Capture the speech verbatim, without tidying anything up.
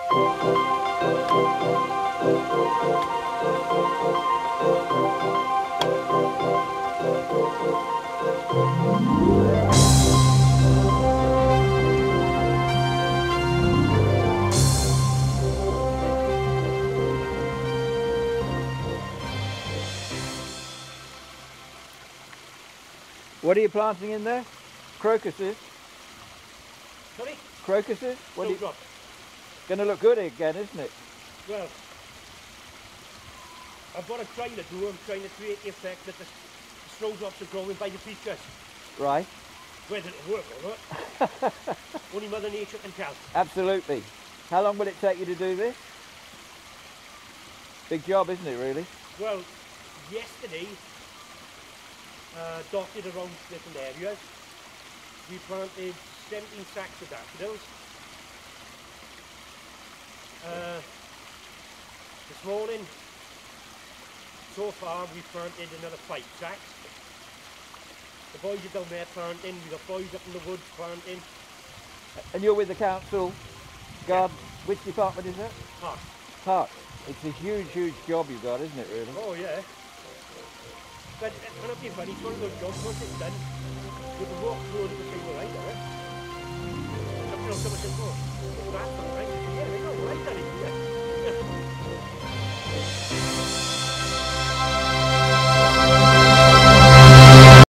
What are you planting in there? Crocuses? Sorry? Crocuses? What are you... Snowdrop. Going to look good again, isn't it? Well, I've got a trying to do, I'm trying to create the effect that the snowdrops are growing by the beaches. Right. Whether it'll work or not, only Mother Nature can tell. Absolutely. How long will it take you to do this? Big job, isn't it, really? Well, yesterday, uh, dotted around different areas. We planted seventeen sacks of daffodils. Uh, this morning, so far, we've planted another five sacks. The boys are down there planting, we've got boys up in the woods planting. And you're with the council? Guard, yeah. Which department is that? Park. Park. It's a huge, huge job you've got, isn't it, really? Oh, yeah. But it cannot be funny, it's one of those jobs, once it's done, you can walk through and say, well, I done it. You know, someone says, oh, that's all right. Yeah, they know, I done it.